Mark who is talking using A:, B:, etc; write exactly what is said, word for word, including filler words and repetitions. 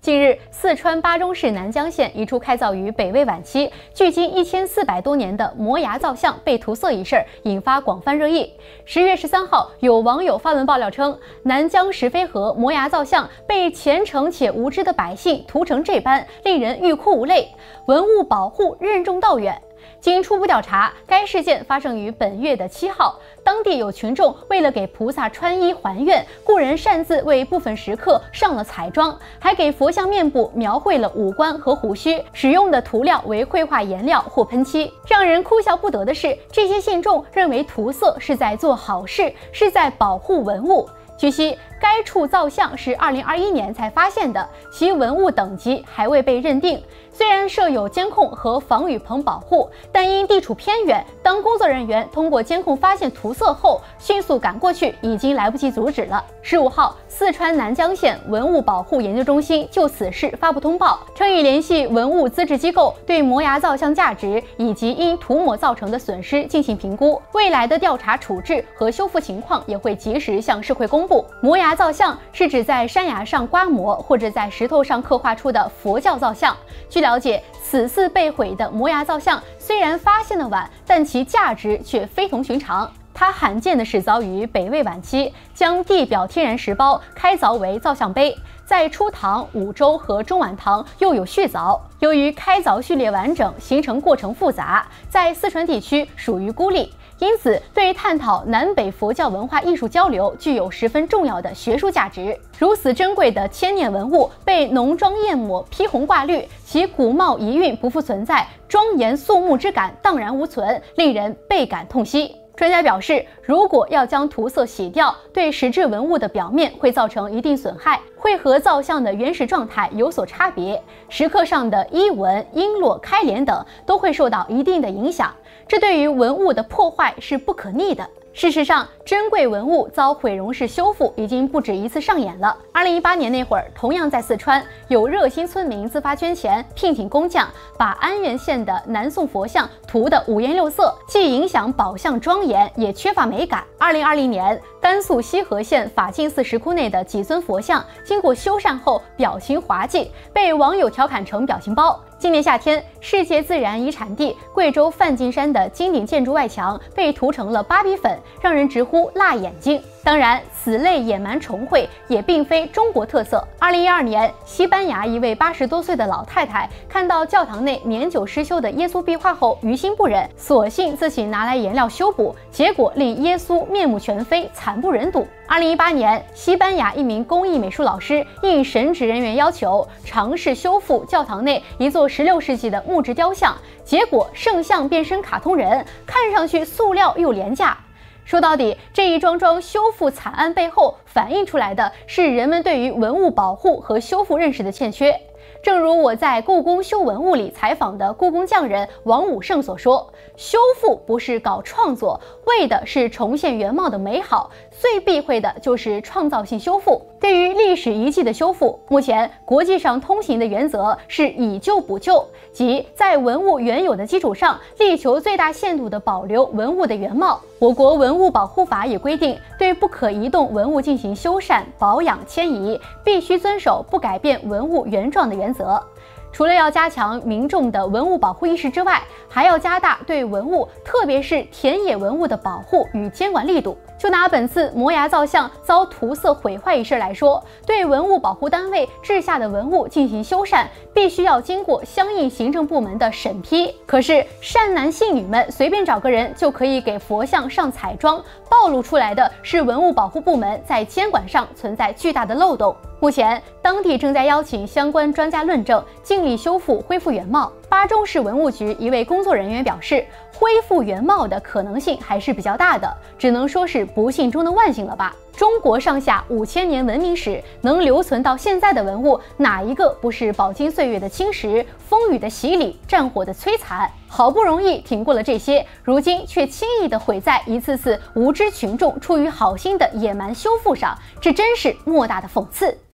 A: 近日，四川巴中市南江县一处开凿于北魏晚期、距今一千四百多年的摩崖造像被涂色一事引发广泛热议。十月十三号，有网友发文爆料称，南江石飞河摩崖造像被虔诚且无知的百姓涂成这般，令人欲哭无泪。文物保护任重道远。经初步调查，该事件发生于本月的七号。当地有群众为了给菩萨穿衣还愿，故人擅自为部分石刻上了彩妆，还给佛像面部描绘了五官和胡须，使用的涂料为绘画颜料或喷漆。让人哭笑不得的是，这些信众认为涂色是在做好事，是在保护文物。据悉，该处造像是二零二一年才发现的，其文物等级还未被认定。虽然设有监控和防雨棚保护，但因地处偏远，当工作人员通过监控发现涂色后，迅速赶过去，已经来不及阻止了。十五号，四川南江县文物保护研究中心就此事发布通报，称已联系文物资质机构，对摩崖造像价值以及因涂抹造成的损失进行评估，未来的调查处置和修复情况也会及时向社会公布。摩崖造像是指在山崖上刮磨或者在石头上刻画出的佛教造像。据了解，此次被毁的摩崖造像虽然发现的晚，但其价值却非同寻常。它罕见的始凿于北魏晚期，将地表天然石胞开凿为造像碑，在初唐、武周和中晚唐又有续凿。由于开凿序列完整，形成过程复杂，在四川地区属于孤立，因此对探讨南北佛教文化艺术交流具有十分重要的学术价值。如此珍贵的千年文物被浓妆艳抹、披红挂绿，其古貌遗韵不复存在，庄严肃穆之感荡然无存，令人倍感痛惜。专家表示，如果要将涂色洗掉，对实质文物的表面会造成一定损害，会和造像的原始状态有所差别，石刻上的衣纹、璎珞、开脸等都会受到一定的影响，这对于文物的破坏是不可逆的。事实上，珍贵文物遭毁容式修复已经不止一次上演了。二零一八年那会儿，同样在四川，有热心村民自发捐钱，聘请工匠，把安源县的南宋佛像涂得五颜六色，既影响宝相庄严，也缺乏美感。二零二零年，甘肃西河县法净寺石窟内的几尊佛像，经过修缮后表情滑稽，被网友调侃成表情包。今年夏天，世界自然遗产地贵州梵净山的金顶建筑外墙被涂成了芭比粉，让人直呼辣眼睛。当然，此类野蛮重绘也并非中国特色。二零一二年，西班牙一位八十多岁的老太太看到教堂内年久失修的耶稣壁画后，于心不忍，索性自己拿来颜料修补，结果令耶稣面目全非，惨不忍睹。二零一八年，西班牙一名工艺美术老师应神职人员要求，尝试修复教堂内一座十六世纪的木质雕像，结果圣像变身卡通人，看上去塑料又廉价。说到底，这一桩桩修复惨案背后反映出来的是人们对于文物保护和修复认识的欠缺。正如我在故宫修文物里采访的故宫匠人王武胜所说，修复不是搞创作，为的是重现原貌的美好，最避讳的就是创造性修复。对于历史遗迹的修复，目前国际上通行的原则是以旧补旧，即在文物原有的基础上，力求最大限度地保留文物的原貌。我国文物保护法也规定，对不可移动文物进行修缮、保养、迁移，必须遵守不改变文物原状的原则。除了要加强民众的文物保护意识之外，还要加大对文物，特别是田野文物的保护与监管力度。就拿本次摩崖造像遭涂色毁坏一事来说，对文物保护单位治下的文物进行修缮，必须要经过相应行政部门的审批。可是善男信女们随便找个人就可以给佛像上彩妆，暴露出来的是文物保护部门在监管上存在巨大的漏洞。目前，当地正在邀请相关专家论证，尽力修复恢复原貌。巴中市文物局一位工作人员表示，恢复原貌的可能性还是比较大的，只能说是不幸中的万幸了吧。中国上下五千年文明史，能留存到现在的文物，哪一个不是饱经岁月的侵蚀、风雨的洗礼、战火的摧残？好不容易挺过了这些，如今却轻易地毁在一次次无知群众出于好心的野蛮修复上，这真是莫大的讽刺。